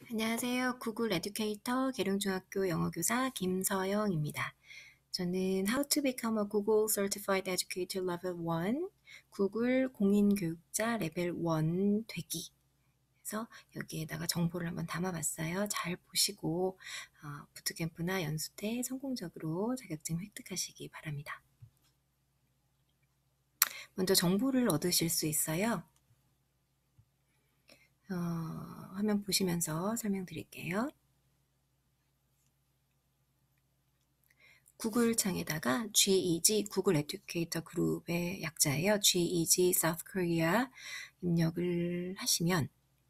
안녕하세요. 구글 에듀케이터 계룡중학교 영어교사 김서영입니다. 저는 How to Become a Google Certified Educator Level 1, 구글 공인교육자 레벨 1 되기. 그래서 여기에다가 정보를 한번 담아봤어요. 잘 보시고 부트캠프나 연수 때 성공적으로 자격증 획득하시기 바랍니다. 먼저 정보를 얻으실 수 있어요. 화면 보시면서 설명드릴게요. 구글 창에다가 GEG, 구글 에듀케이터 그룹의 약자예요. GEG South Korea 입력을 하시면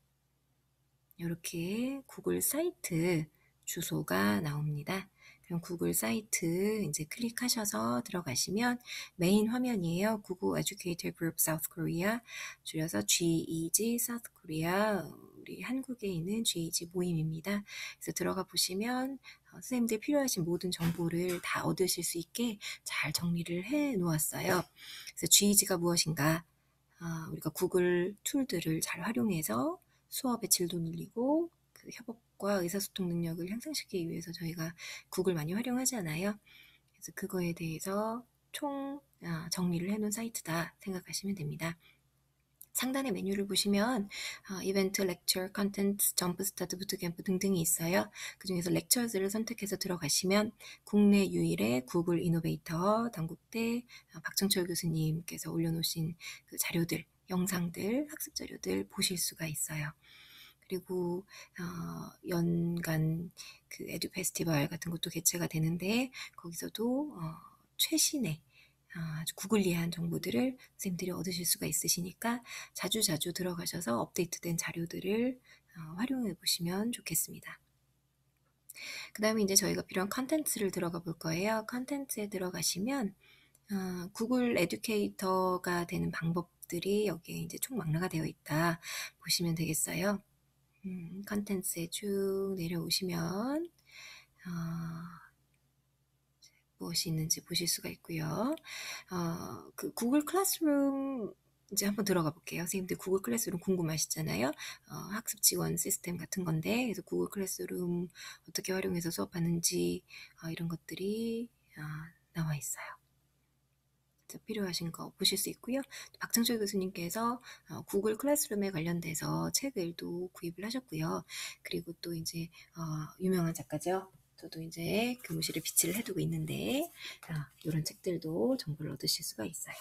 이렇게 구글 사이트 주소가 나옵니다. 그럼 구글 사이트 이제 클릭하셔서 들어가시면 메인 화면이에요. 구글 에듀케이터 그룹 South Korea, 줄여서 GEG South Korea, 우리 한국에 있는 GEG 모임입니다. 그래서 들어가 보시면 선생님들 필요하신 모든 정보를 다 얻으실 수 있게 잘 정리를 해 놓았어요. 그래서 GEG가 무엇인가? 우리가 구글 툴들을 잘 활용해서 수업의 질도 늘리고 그 협업과 의사소통 능력을 향상시키기 위해서 저희가 구글 많이 활용하잖아요. 그래서 그거에 대해서 총 정리를 해놓은 사이트다 생각하시면 됩니다. 상단의 메뉴를 보시면 이벤트, 렉처, 컨텐츠, 점프스타트, 부트캠프 등등이 있어요. 그 중에서 렉처즈를 선택해서 들어가시면 국내 유일의 구글 이노베이터 당국대 박정철 교수님께서 올려놓으신 그 자료들, 영상들, 학습 자료들 보실 수가 있어요. 그리고 연간 그 에듀 페스티벌 같은 것도 개최가 되는데 거기서도 최신의 아주 구글리한 정보들을 선생님들이 얻으실 수가 있으시니까 자주자주 들어가셔서 업데이트된 자료들을 활용해 보시면 좋겠습니다. 그 다음에 이제 저희가 필요한 컨텐츠를 들어가 볼 거예요. 컨텐츠에 들어가시면 구글 에듀케이터가 되는 방법들이 여기에 이제 총망라가 되어 있다 보시면 되겠어요. 컨텐츠에 쭉 내려오시면 무엇이 있는지 보실 수가 있고요. 그 구글 클래스룸 이제 한번 들어가 볼게요. 선생님들 구글 클래스룸 궁금하시잖아요. 학습 지원 시스템 같은 건데, 그래서 구글 클래스룸 어떻게 활용해서 수업하는지 이런 것들이 나와 있어요. 필요하신 거 보실 수 있고요. 박정철 교수님께서 구글 클래스룸에 관련돼서 책을도 구입을 하셨고요. 그리고 또 이제 유명한 작가죠. 저도 이제 교무실에 비치를 해두고 있는데 이런 책들도 정보를 얻으실 수가 있어요.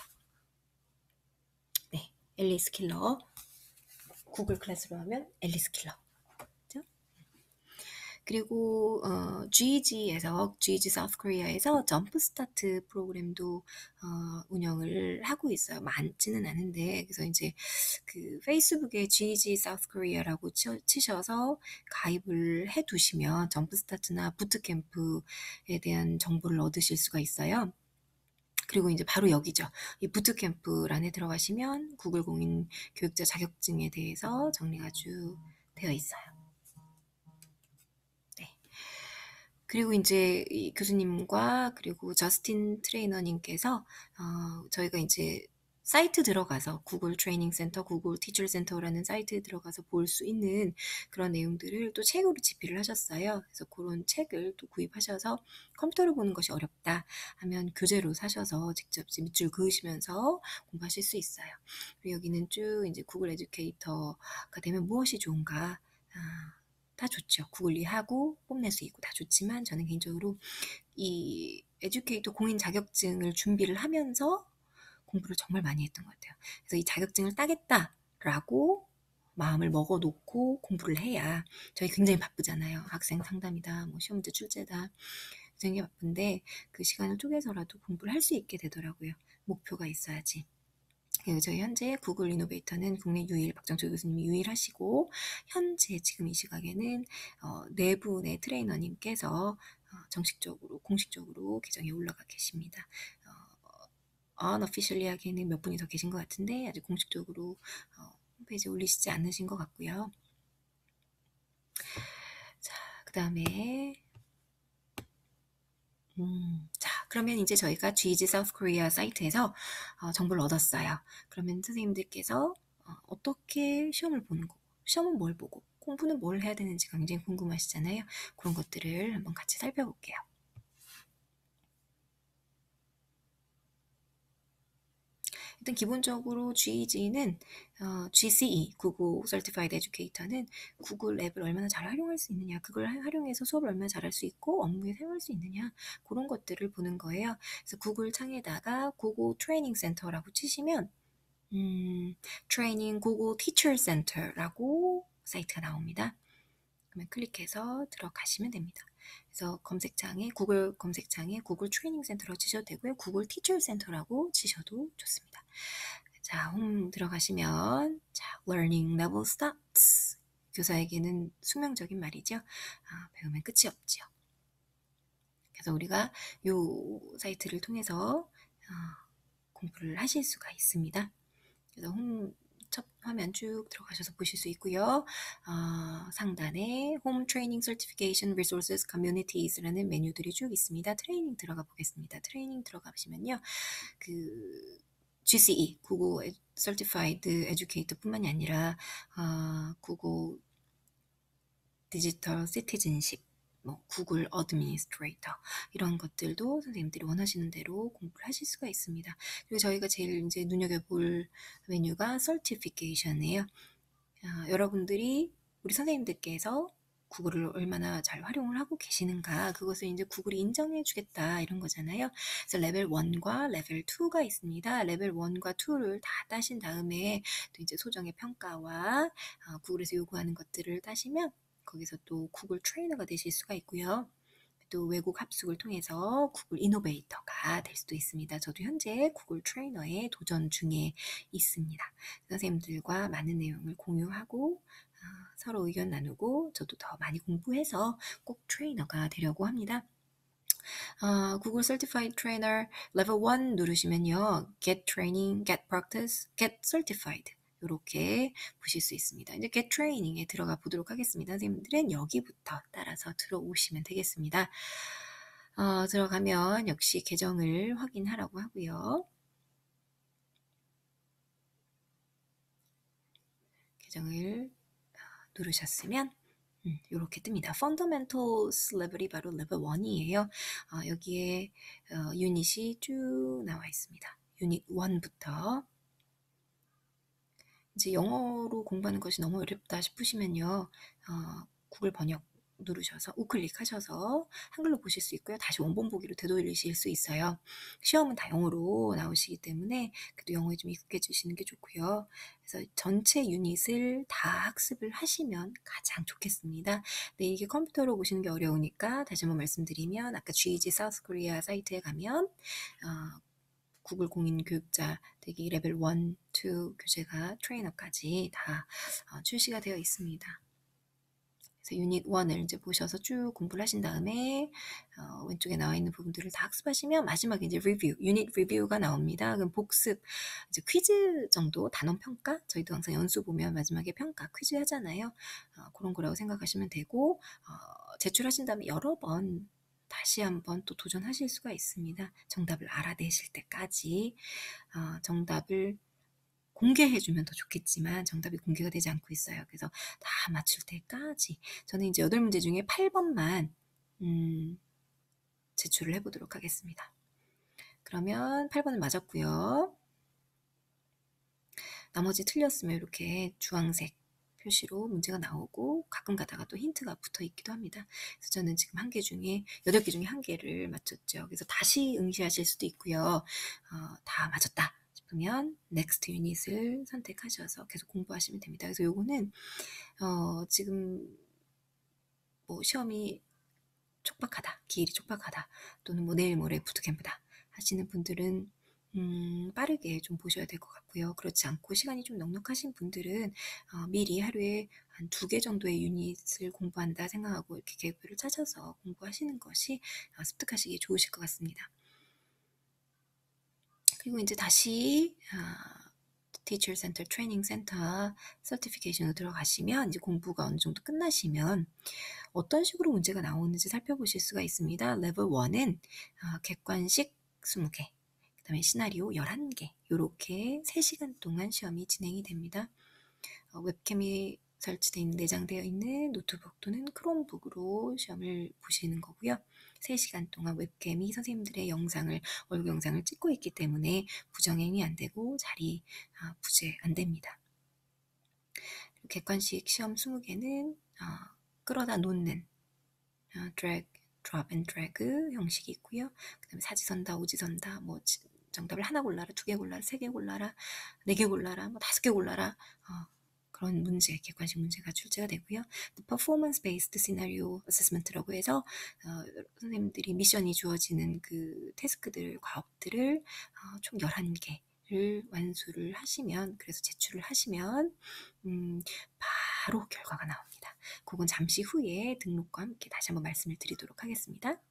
네, 앨리스 킬러. 구글 클래스룸 하면 앨리스 킬러. 그리고 GEG에서 GEG 사우스 코리아에서 점프 스타트 프로그램도 운영을 하고 있어요. 많지는 않은데 그래서 이제 그 페이스북에 GEG 사우스 코리아라고 치셔서 가입을 해 두시면 점프 스타트나 부트캠프에 대한 정보를 얻으실 수가 있어요. 그리고 이제 바로 여기죠. 이 부트캠프란에 들어가시면 구글 공인 교육자 자격증에 대해서 정리가 쭉 되어 있어요. 그리고 이제 이 교수님과 그리고 저스틴 트레이너님께서 저희가 이제 사이트 들어가서 구글 트레이닝 센터, 구글 티처 센터라는 사이트에 들어가서 볼 수 있는 그런 내용들을 또 책으로 집필을 하셨어요. 그래서 그런 책을 또 구입하셔서 컴퓨터로 보는 것이 어렵다 하면 교재로 사셔서 직접 밑줄 그으시면서 공부하실 수 있어요. 그리고 여기는 쭉 이제 구글 에듀케이터가 되면 무엇이 좋은가 다 좋죠. 구글리하고 뽐낼 수 있고 다 좋지만 저는 개인적으로 이 에듀케이터 공인 자격증을 준비를 하면서 공부를 정말 많이 했던 것 같아요. 그래서 이 자격증을 따겠다라고 마음을 먹어놓고 공부를 해야 저희 굉장히 바쁘잖아요. 학생 상담이다, 뭐 시험 문제 출제다. 굉장히 바쁜데 그 시간을 쪼개서라도 공부를 할 수 있게 되더라고요. 목표가 있어야지. 저희 현재 구글 이노베이터는 국내 유일, 박정철 교수님이 유일하시고 현재 지금 이 시각에는 네 분의 트레이너님께서 정식적으로 공식적으로 계정에 올라가 계십니다. unofficially하게는 몇 분이 더 계신 것 같은데 아직 공식적으로 홈페이지에 올리시지 않으신 것 같고요. 자, 그 다음에 자, 그러면 이제 저희가 GEG 사우스 코리아 사이트에서 정보를 얻었어요. 그러면 선생님들께서 어떻게 시험을 보는 거고, 시험은 뭘 보고, 공부는 뭘 해야 되는지가 굉장히 궁금하시잖아요. 그런 것들을 한번 같이 살펴볼게요. 일단 기본적으로 GEG는 GCE, Google Certified Educator는 구글 앱을 얼마나 잘 활용할 수 있느냐, 그걸 활용해서 수업을 얼마나 잘할 수 있고 업무에 사용할 수 있느냐, 그런 것들을 보는 거예요. 그래서 구글 창에다가 Google Training Center라고 치시면 트레이닝 구글 티처 센터라고 사이트가 나옵니다. 그러면 클릭해서 들어가시면 됩니다. 그래서 검색창에 구글 검색창에 구글 트레이닝 센터라고 치셔도 되고요. 구글 티처 센터라고 치셔도 좋습니다. 자, 홈 들어가시면 자, learning level starts. 교사에게는 숙명적인 말이죠. 배우면 끝이 없지요. 그래서 우리가 요 사이트를 통해서 공부를 하실 수가 있습니다. 그래서 첫 화면 쭉 들어가셔서 보실 수 있고요. 상단에 Home Training Certification Resources Communities라는 메뉴들이 쭉 있습니다. 트레이닝 들어가 보겠습니다. 트레이닝 들어가시면요. 그 GCE, Google Certified Educator 뿐만이 아니라 Google Digital Citizenship, 구글 어드미니스트레이터 이런 것들도 선생님들이 원하시는 대로 공부를 하실 수가 있습니다. 그리고 저희가 제일 이제 눈여겨볼 메뉴가 Certification이에요. 여러분들이 우리 선생님들께서 구글을 얼마나 잘 활용을 하고 계시는가, 그것을 이제 구글이 인정해 주겠다 이런 거잖아요. 그래서 레벨 1과 레벨 2가 있습니다. 레벨 1과 2를 다 따신 다음에 또 이제 소정의 평가와 구글에서 요구하는 것들을 따시면 거기서 또 구글 트레이너가 되실 수가 있고요. 또 외국 합숙을 통해서 구글 이노베이터가 될 수도 있습니다. 저도 현재 구글 트레이너에 도전 중에 있습니다. 선생님들과 많은 내용을 공유하고 서로 의견 나누고 저도 더 많이 공부해서 꼭 트레이너가 되려고 합니다. 구글 Certified Trainer Level 1 누르시면요. Get Training, Get Practice, Get Certified 이렇게 보실 수 있습니다. 이제 Get Training에 들어가 보도록 하겠습니다. 선생님들은 여기부터 따라서 들어오시면 되겠습니다. 들어가면 역시 계정을 확인하라고 하고요. 계정을 누르셨으면 이렇게 뜹니다. Fundamentals 레벨이 바로 레벨 1이에요. 여기에 유닛이 쭉 나와 있습니다. 유닛 1부터 이제 영어로 공부하는 것이 너무 어렵다 싶으시면요. 구글 번역 누르셔서 우클릭하셔서 한글로 보실 수 있고요. 다시 원본 보기로 되돌리실 수 있어요. 시험은 다 영어로 나오시기 때문에 그래도 영어에 좀 익숙해지시는 게 좋고요. 그래서 전체 유닛을 다 학습을 하시면 가장 좋겠습니다. 네, 이게 컴퓨터로 보시는 게 어려우니까 다시 한번 말씀드리면 아까 GEG 사우스 코리아 사이트에 가면 구글 공인 교육자 되기 레벨 1, 2 교재가 트레이너까지 다 출시가 되어 있습니다. 그래서 유닛 1을 이제 보셔서 쭉 공부를 하신 다음에 왼쪽에 나와 있는 부분들을 다 학습하시면 마지막에 이제 리뷰, 유닛 리뷰가 나옵니다. 그럼 복습, 이제 퀴즈 정도, 단원 평가, 저희도 항상 연수 보면 마지막에 평가, 퀴즈 하잖아요. 그런 거라고 생각하시면 되고 제출하신 다음에 여러 번 다시 한번 또 도전하실 수가 있습니다. 정답을 알아내실 때까지 정답을 공개해주면 더 좋겠지만 정답이 공개가 되지 않고 있어요. 그래서 다 맞출 때까지 저는 이제 8문제 중에 8번만 제출을 해보도록 하겠습니다. 그러면 8번을 맞았고요. 나머지 틀렸으면 이렇게 주황색 표시로 문제가 나오고 가끔 가다가 또 힌트가 붙어 있기도 합니다. 그래서 저는 지금 1개 중에 8개 중에 1개를 맞췄죠. 그래서 다시 응시하실 수도 있고요. 다 맞았다 싶으면 next 유닛을 선택하셔서 계속 공부하시면 됩니다. 그래서 요거는 지금 뭐 시험이 촉박하다, 기일이 촉박하다, 또는 뭐 내일 모레 부트캠프다 하시는 분들은 빠르게 좀 보셔야 될 것 같고요. 그렇지 않고 시간이 좀 넉넉하신 분들은 미리 하루에 한 2개 정도의 유닛을 공부한다 생각하고 이렇게 계획표를 짜셔서 공부하시는 것이 습득하시기에 좋으실 것 같습니다. 그리고 이제 다시 Teacher Center, Training Center 서티피케이션으로 들어가시면 이제 공부가 어느 정도 끝나시면 어떤 식으로 문제가 나오는지 살펴보실 수가 있습니다. 레벨 1은 객관식 20개, 그 다음에 시나리오 11개, 이렇게 3시간 동안 시험이 진행이 됩니다. 웹캠이 설치되어 있는, 내장되어 있는 노트북 또는 크롬북으로 시험을 보시는 거고요. 3시간 동안 웹캠이 선생님들의 얼굴 영상을 찍고 있기 때문에 부정행위 안 되고 자리 부재 안 됩니다. 객관식 시험 20개는 끌어다 놓는 drag, drop and drag 형식이 있고요. 그 다음에 사지선다, 오지선다, 뭐 정답을 하나 골라라, 2개 골라라, 3개 골라라, 4개 골라라, 뭐 5개 골라라, 그런 문제, 객관식 문제가 출제가 되고요. Performance Based Scenario Assessment라고 해서 선생님들이 미션이 주어지는 그 태스크들, 과업들을 총 11개를 완수를 하시면, 그래서 제출을 하시면 바로 결과가 나옵니다. 그건 잠시 후에 등록과 함께 다시 한번 말씀을 드리도록 하겠습니다.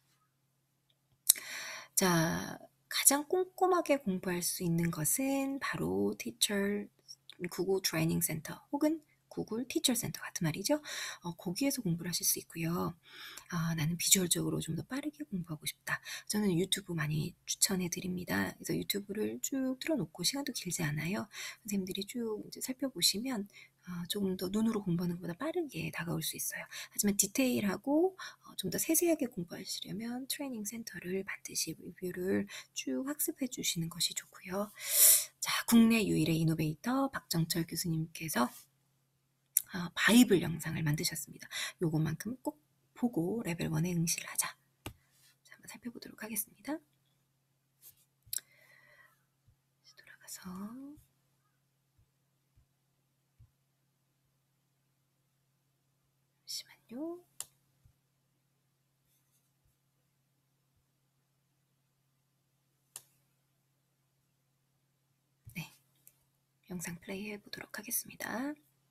자, 가장 꼼꼼하게 공부할 수 있는 것은 바로 구글 트레이닝 센터 혹은 구글 티처 센터 같은 말이죠. 거기에서 공부를 하실 수 있고요. 나는 비주얼적으로 좀 더 빠르게 공부하고 싶다. 저는 유튜브 많이 추천해 드립니다. 그래서 유튜브를 쭉 틀어놓고 시간도 길지 않아요. 선생님들이 쭉 이제 살펴보시면 조금 더 눈으로 공부하는 것보다 빠르게 다가올 수 있어요. 하지만 디테일하고 좀 더 세세하게 공부하시려면 트레이닝 센터를 반드시 리뷰를 쭉 학습해 주시는 것이 좋고요. 자, 국내 유일의 이노베이터 박정철 교수님께서 바이블 영상을 만드셨습니다. 요것만큼 꼭 보고 레벨 1에 응시를 하자. 자, 한번 살펴보도록 하겠습니다. 돌아가서 잠시만요. 네, 영상 플레이 해보도록 하겠습니다.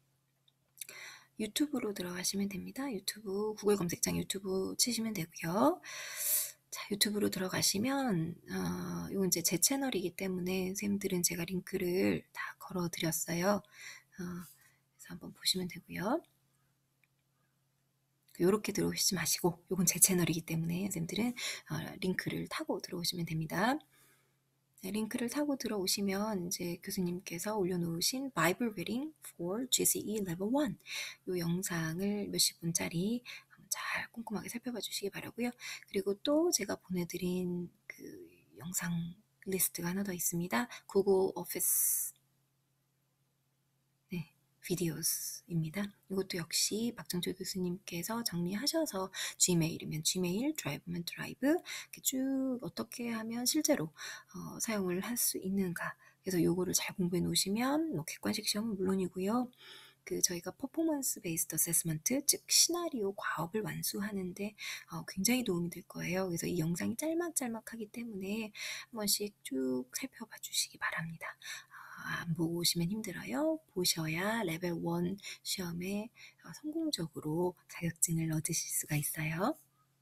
유튜브로 들어가시면 됩니다. 유튜브, 구글 검색창 유튜브 치시면 되고요. 자, 유튜브로 들어가시면 이건 이제 제 채널이기 때문에 선생님들은 제가 링크를 다 걸어드렸어요. 그래서 한번 보시면 되고요. 이렇게 들어오시지 마시고, 이건 제 채널이기 때문에 선생님들은 링크를 타고 들어오시면 됩니다. 네, 링크를 타고 들어오시면 이제 교수님께서 올려놓으신 Bible Reading for GCE Level 1 이 영상을 몇십 분짜리 잘 꼼꼼하게 살펴봐 주시기 바라고요. 그리고 또 제가 보내드린 그 영상 리스트가 하나 더 있습니다. 구글 오피스 비디오스입니다. 이것도 역시 박정철 교수님께서 정리하셔서 Gmail이면 Gmail, 드라이브면 드라이브 이렇게 쭉 어떻게 하면 실제로 사용을 할 수 있는가. 그래서 요거를 잘 공부해 놓으시면 뭐 객관식 시험은 물론이고요. 저희가 퍼포먼스 베이스드 어세스먼트, 즉 시나리오 과업을 완수하는데 굉장히 도움이 될 거예요. 그래서 이 영상이 짤막짤막하기 때문에 한 번씩 쭉 살펴봐 주시기 바랍니다. 안 보고 오시면 힘들어요. 보셔야 레벨 1 시험에 성공적으로 자격증을 얻으실 수가 있어요.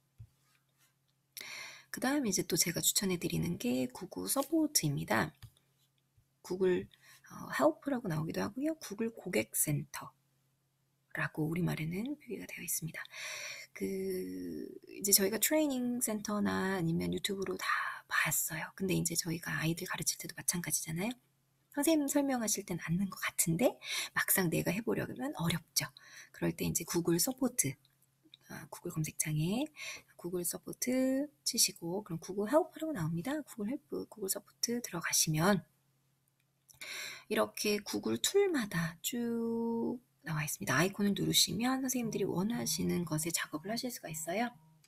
그 다음에 이제 또 제가 추천해 드리는 게 구글 서포트입니다. 구글 헬프라고 나오기도 하고요. 구글 고객센터라고 우리말에는 표기가 되어 있습니다. 이제 저희가 트레이닝 센터나 아니면 유튜브로 다 봤어요. 근데 이제 저희가 아이들 가르칠 때도 마찬가지잖아요. 선생님 설명하실 땐 맞는 것 같은데 막상 내가 해보려면 어렵죠. 그럴 때 이제 구글 서포트, 구글 검색창에 구글 서포트 치시고 그럼 구글 헬프라고 나옵니다. 구글 헬프, 구글 서포트 들어가시면 이렇게 구글 툴마다 쭉 나와 있습니다. 아이콘을 누르시면 선생님들이 원하시는 것에 작업을 하실 수가 있어요.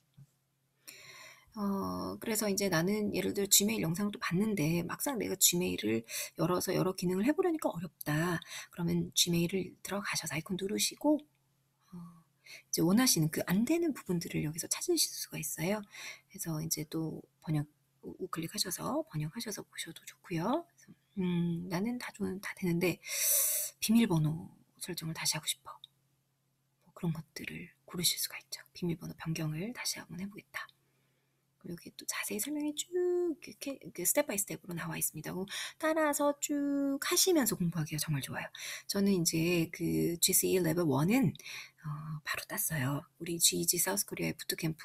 그래서 이제 나는 예를 들어 Gmail 영상을 또 봤는데 막상 내가 Gmail을 열어서 여러 기능을 해보려니까 어렵다. 그러면 Gmail을 들어가셔서 아이콘 누르시고 이제 원하시는 그 안 되는 부분들을 여기서 찾으실 수가 있어요. 그래서 이제 또 번역 우클릭하셔서 번역하셔서 보셔도 좋고요. 나는 다 되는데 비밀번호 설정을 다시 하고 싶어. 뭐 그런 것들을 고르실 수가 있죠. 비밀번호 변경을 다시 한번 해보겠다. 여기 또 자세히 설명이 쭉 이렇게 스텝 바이 스텝으로 나와 있습니다. 따라서 쭉 하시면서 공부하기가 정말 좋아요. 저는 이제 GCE 레벨 1은 바로 땄어요. 우리 GEG 사우스 코리아의 부트캠프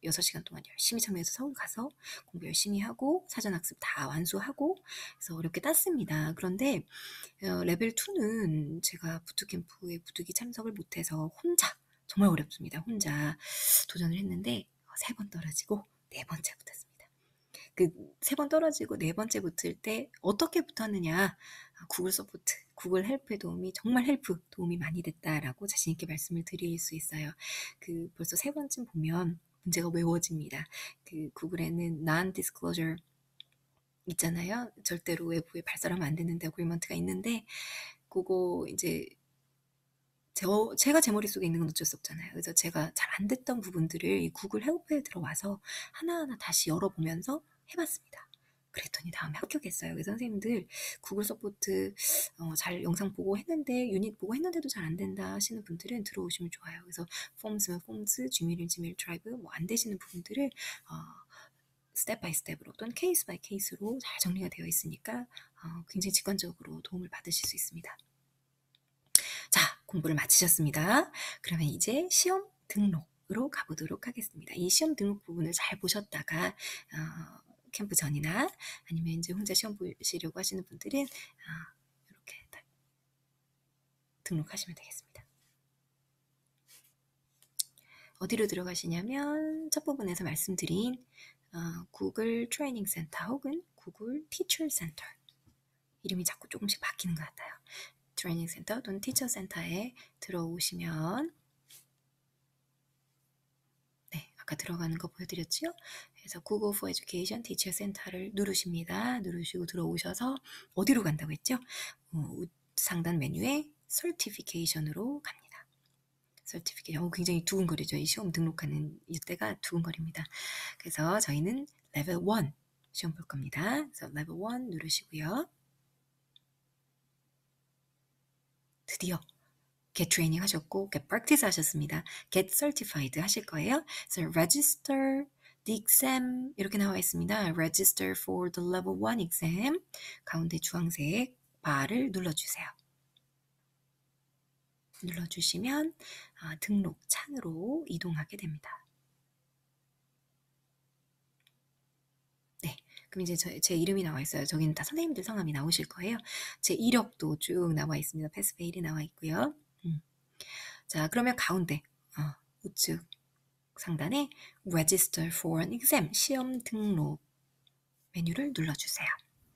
6시간 동안 열심히 참여해서 서울 가서 공부 열심히 하고 사전학습 다 완수하고 그래서 어렵게 땄습니다. 그런데 레벨 2는 제가 부트캠프에 부득이 참석을 못해서 혼자 정말 어렵습니다. 혼자 도전을 했는데 3번 떨어지고 4번째 붙었습니다. 그 3번 떨어지고 4번째 붙을 때 어떻게 붙었느냐, 구글 서포트, 구글 헬프의 도움이 정말 도움이 많이 됐다라고 자신 있게 말씀을 드릴 수 있어요. 그 벌써 3번쯤 보면 문제가 외워집니다. 그 구글에는 non-disclosure 있잖아요. 절대로 외부에 발설하면 안 되는데 어그리먼트가 있는데 그거 이제 제가 제 머릿속에 있는 건 어쩔 수 없잖아요. 그래서 제가 잘 안 됐던 부분들을 이 구글 헬프에 들어와서 하나하나 다시 열어보면서 해봤습니다. 그랬더니 다음에 합격했어요. 그래서 선생님들 구글 서포트 잘 영상 보고 했는데 유닛 보고 했는데도 잘 안 된다 하시는 분들은 들어오시면 좋아요. 그래서 폼스면 폼스, 지메일은 지메일 드라이브 뭐 안 되시는 부분들을 스텝 바이 스텝으로 또는 케이스 바이 케이스로 잘 정리가 되어 있으니까 굉장히 직관적으로 도움을 받으실 수 있습니다. 자, 공부를 마치셨습니다. 그러면 이제 시험 등록으로 가보도록 하겠습니다. 이 시험 등록 부분을 잘 보셨다가 캠프 전이나 아니면 이제 혼자 시험 보시려고 하시는 분들은 이렇게 등록하시면 되겠습니다. 어디로 들어가시냐면 첫 부분에서 말씀드린 구글 트레이닝 센터 혹은 구글 티처 센터, 이름이 자꾸 조금씩 바뀌는 것 같아요. 트레이닝 센터 또는 티처 센터에 들어오시면 아까 들어가는 거 보여드렸죠? 그래서 Google for Education Teacher Center를 누르십니다. 누르시고 들어오셔서 어디로 간다고 했죠? 상단 메뉴에 Certification으로 갑니다. Certification, 굉장히 두근거리죠. 이 시험 등록하는 이때가 두근거립니다. 그래서 저희는 레벨 1 시험 볼 겁니다. 그래서 레벨 1 누르시고요. 드디어 Get Training 하셨고 Get Practice 하셨습니다. Get Certified 하실 거예요. 그래서 Register the exam 이렇게 나와 있습니다. Register for the level 1 exam. 가운데 주황색 바를 눌러주세요. 눌러주시면 등록 창으로 이동하게 됩니다. 네, 그럼 이제 제 이름이 나와 있어요. 저기는 다 선생님들 성함이 나오실 거예요. 제 이력도 쭉 나와 있습니다. 패스페일이 나와 있고요. 자, 그러면 가운데 우측 상단에 Register for an exam, 시험 등록 메뉴를 눌러주세요.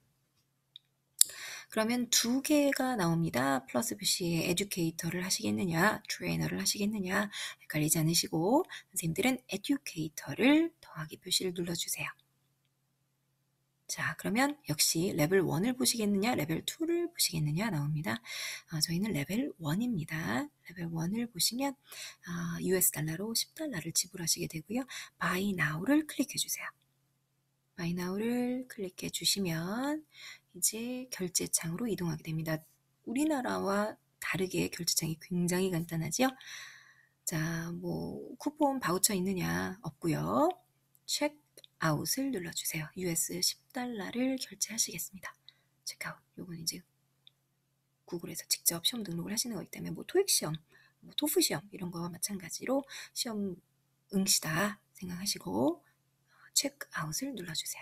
그러면 2개가 나옵니다. 플러스 표시에 에듀케이터를 하시겠느냐, 트레이너를 하시겠느냐 헷갈리지 않으시고 선생님들은 에듀케이터를 더하기 표시를 눌러주세요. 자, 그러면 역시 레벨 1을 보시겠느냐, 레벨 2를 보시겠느냐 나옵니다. 저희는 레벨 1입니다. 레벨 1을 보시면 US 달러로 10달러를 지불하시게 되고요. Buy Now를 클릭해 주세요. Buy Now를 클릭해 주시면 이제 결제창으로 이동하게 됩니다. 우리나라와 다르게 결제창이 굉장히 간단하죠? 자, 뭐 쿠폰 바우처 있느냐 없고요. 체크아웃을 눌러주세요. US 10달러를 결제하시겠습니다. 체크아웃. 요건 이제 구글에서 직접 시험 등록을 하시는 거기 때문에 뭐 토익 시험, 뭐 토프 시험 이런 거와 마찬가지로 시험 응시다 생각하시고 체크아웃을 눌러주세요.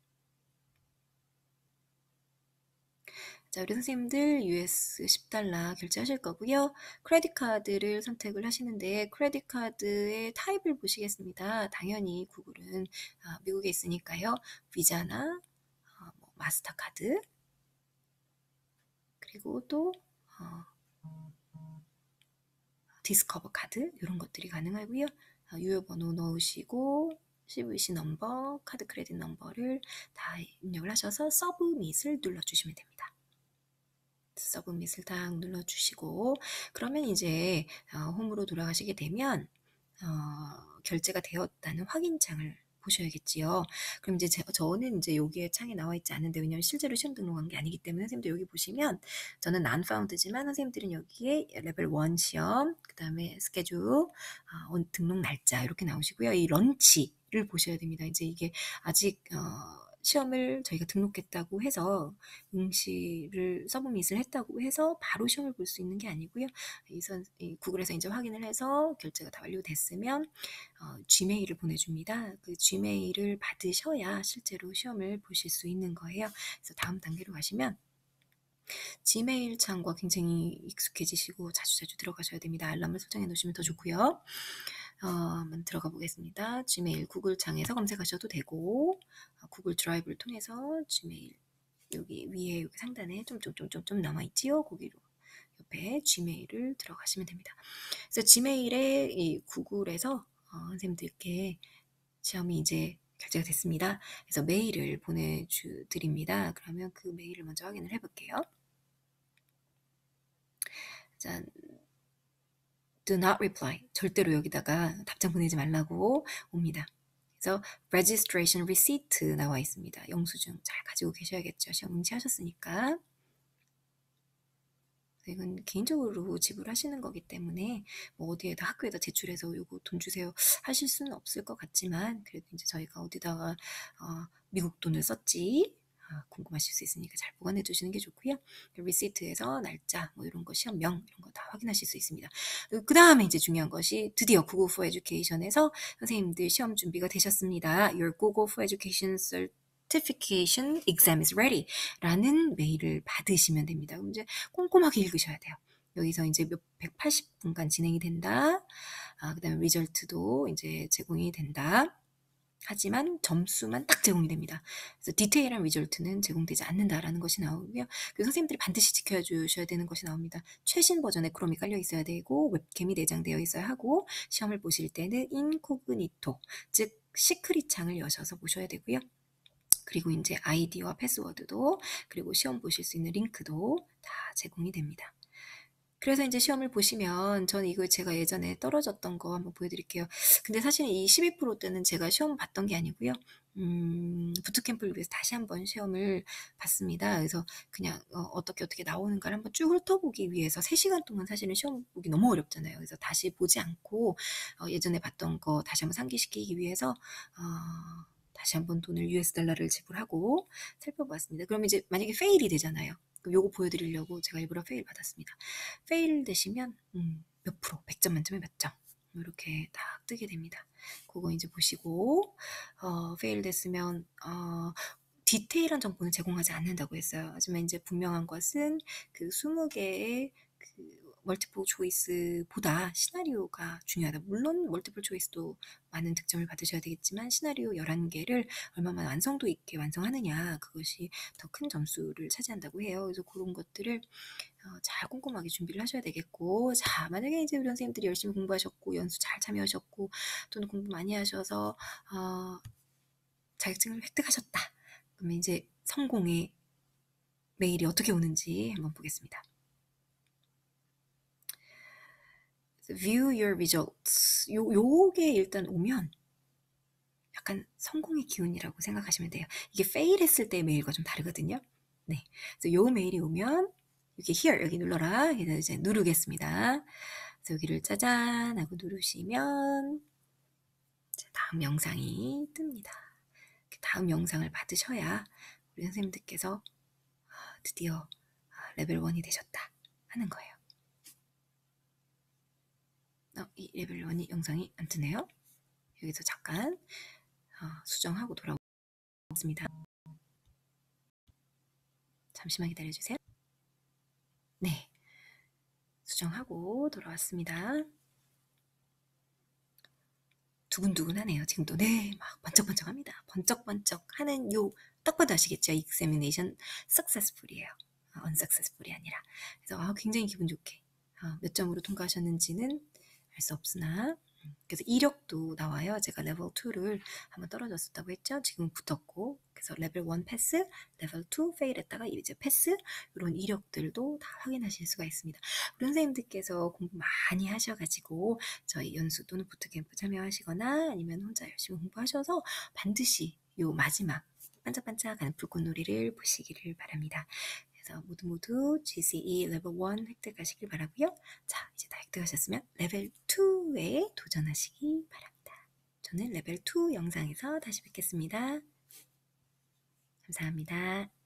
자, 우리 선생님들 US 10달러 결제하실 거고요. 크레딧 카드를 선택을 하시는데 크레딧 카드의 타입을 보시겠습니다. 당연히 구글은 미국에 있으니까요. 비자나 뭐 마스터카드 그리고 또 디스커버 카드 이런 것들이 가능하고요. 유효번호 넣으시고 CVC 넘버, 카드 크레딧 넘버를 다 입력을 하셔서 서브밋을 눌러주시면 됩니다. 서브밋을 딱 눌러주시고 그러면 이제 홈으로 돌아가시게 되면 결제가 되었다는 확인창을 보셔야겠지요. 그럼 이제 저는 이제 여기에 창에 나와 있지 않은데 왜냐면 실제로 시험 등록한 게 아니기 때문에 선생님들 여기 보시면 저는 non-found지만 선생님들은 여기에 레벨 1 시험 그 다음에 스케줄 등록 날짜 이렇게 나오시고요. 이 런치를 보셔야 됩니다. 이제 이게 아직 시험을 저희가 등록했다고 해서 응시를 서브밋을 했다고 해서 바로 시험을 볼 수 있는 게 아니고요. 이 구글에서 이제 확인을 해서 결제가 다 완료됐으면 G메일을 보내줍니다. 그 G메일을 받으셔야 실제로 시험을 보실 수 있는 거예요. 그래서 다음 단계로 가시면 지메일 창과 굉장히 익숙해지시고 자주자주 들어가셔야 됩니다. 알람을 설정해 놓으시면 더 좋고요. 한번 들어가 보겠습니다. 지메일 구글 창에서 검색하셔도 되고 구글 드라이브를 통해서 지메일 여기 위에 여기 상단에 좀 남아있지요? 거기로 옆에 지메일을 들어가시면 됩니다. 그래서 지메일에 이 구글에서 선생님들께 시험이 이제 결제가 됐습니다. 그래서 메일을 보내드립니다. 그러면 그 메일을 먼저 확인을 해볼게요. 자, do not reply. 절대로 여기다가 답장 보내지 말라고 옵니다. 그래서 registration receipt 나와 있습니다. 영수증 잘 가지고 계셔야겠죠. 시험 응시하셨으니까. 이건 개인적으로 지불하시는 거기 때문에 뭐 어디에다 학교에다 제출해서 요거 돈 주세요 하실 수는 없을 것 같지만 그래도 이제 저희가 어디다가 미국 돈을 썼지 궁금하실 수 있으니까 잘 보관해 두시는 게 좋고요. 리시트에서 날짜 뭐 이런 거 시험명 이런 거 다 확인하실 수 있습니다. 그 다음에 이제 중요한 것이 드디어 Google for Education에서 선생님들 시험 준비가 되셨습니다. Your Google for Education Certification Exam is ready 라는 메일을 받으시면 됩니다. 그럼 이제 꼼꼼하게 읽으셔야 돼요. 여기서 이제 180분간 진행이 된다. 그 다음에 리절트도 이제 제공이 된다. 하지만 점수만 딱 제공이 됩니다. 그래서 디테일한 리절트는 제공되지 않는다라는 것이 나오고요. 그 선생님들이 반드시 지켜주셔야 되는 것이 나옵니다. 최신 버전의 크롬이 깔려 있어야 되고 웹캠이 내장되어 있어야 하고 시험을 보실 때는 인코그니토, 즉 시크릿 창을 여셔서 보셔야 되고요. 그리고 이제 아이디와 패스워드도 그리고 시험 보실 수 있는 링크도 다 제공이 됩니다. 그래서 이제 시험을 보시면 저는 이거 제가 예전에 떨어졌던 거 한번 보여드릴게요. 근데 사실 이 12% 때는 제가 시험 봤던 게 아니고요. 부트캠프를 위해서 다시 한번 시험을 봤습니다. 그래서 그냥 어떻게 나오는가를 한번 쭉 훑어보기 위해서 3시간 동안 사실은 시험 보기 너무 어렵잖아요. 그래서 다시 보지 않고 예전에 봤던 거 다시 한번 상기시키기 위해서 다시 한번 돈을 US 달러를 지불하고 살펴보았습니다. 그럼 이제 만약에 페일이 되잖아요. 요거 보여드리려고 제가 일부러 페일 받았습니다. 페일 되시면 몇 프로, 100점 만점에 몇 점 이렇게 딱 뜨게 됩니다. 그거 이제 보시고 페일 됐으면 디테일한 정보는 제공하지 않는다고 했어요. 하지만 이제 분명한 것은 그 20개의 그 멀티플 초이스보다 시나리오가 중요하다. 물론 멀티플 초이스도 많은 득점을 받으셔야 되겠지만 시나리오 11개를 얼마나 완성도 있게 완성하느냐 그것이 더 큰 점수를 차지한다고 해요. 그래서 그런 것들을 잘 꼼꼼하게 준비를 하셔야 되겠고 자 만약에 이제 우리 선생님들이 열심히 공부하셨고 연수 잘 참여하셨고 또는 공부 많이 하셔서 자격증을 획득하셨다. 그러면 이제 성공의 메일이 어떻게 오는지 한번 보겠습니다. View your results. 요게 일단 오면 약간 성공의 기운이라고 생각하시면 돼요. 이게 fail 했을 때의 메일과 좀 다르거든요. 네. 그래서 요 메일이 오면 여기 here 여기 눌러라. 그래서 이제 누르겠습니다. 그래서 여기를 짜잔 하고 누르시면 다음 영상이 뜹니다. 다음 영상을 받으셔야 우리 선생님들께서 드디어 레벨 1이 되셨다 하는 거예요. 이 레벨 1이 영상이 안 뜨네요. 여기서 잠깐 수정하고 돌아오겠습니다. 잠시만 기다려주세요. 네, 수정하고 돌아왔습니다. 두근두근하네요. 지금도 네, 막 번쩍번쩍합니다. 번쩍번쩍하는 요 딱 봐도 아시겠죠? examination successful이에요. unsuccessful이 아니라. 그래서 굉장히 기분 좋게 몇 점으로 통과하셨는지는 알 수 없으나 그래서 이력도 나와요. 제가 레벨 2를 한번 떨어졌었다고 했죠. 지금 붙었고 그래서 레벨 1 패스, 레벨 2 페일 했다가 이제 패스 이런 이력들도 다 확인하실 수가 있습니다. 우리 선생님들께서 공부 많이 하셔가지고 저희 연수 또는 부트캠프 참여하시거나 아니면 혼자 열심히 공부하셔서 반드시 요 마지막 반짝반짝하는 불꽃놀이를 보시기를 바랍니다. 그래서 모두 GCE 레벨 1 획득하시길 바라고요. 자, 이제 다 획득하셨으면 레벨 2에 도전하시기 바랍니다. 저는 레벨 2 영상에서 다시 뵙겠습니다. 감사합니다.